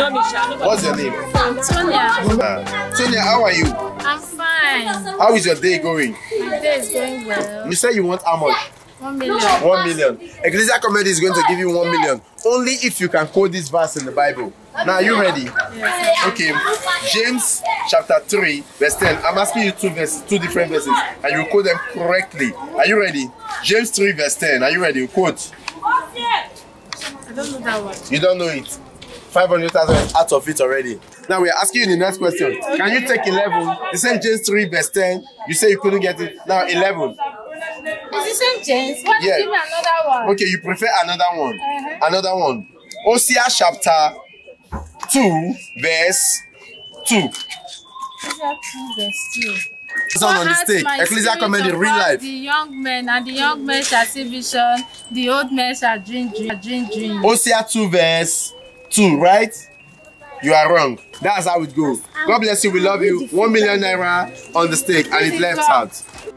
What's your name? Sonia. Sonia, how are you? I'm fine. How is your day going? My day is going well. You said you want how much? 1 million. 1 million. Ekklesia Comedy is going to give you 1 million. Only if you can quote this verse in the Bible. Now, are you ready? Yes. Okay. James chapter 3, verse 10. I'm asking you two different verses, and you quote them correctly. Are you ready? James 3, verse 10. Are you ready? Quote. I don't know that one. You don't know it. 500,000 out of it already. Now we are asking you the next question. Can you take 11? You said James 3, verse 10. You say you couldn't get it. Now 11. Is the same James? Why Yeah. give me another one? Okay, you prefer another one. Another one. Hosea chapter 2, verse 2. Hosea 2, verse 2. It's on the stake. Ekklesia Comedy, real life. The young men and the young men shall see vision. The old men shall dream dreams. Hosea 2, verse 2, right? You are wrong. That's how it goes. God bless you. We love you. 1 million naira on the stake, and it left out.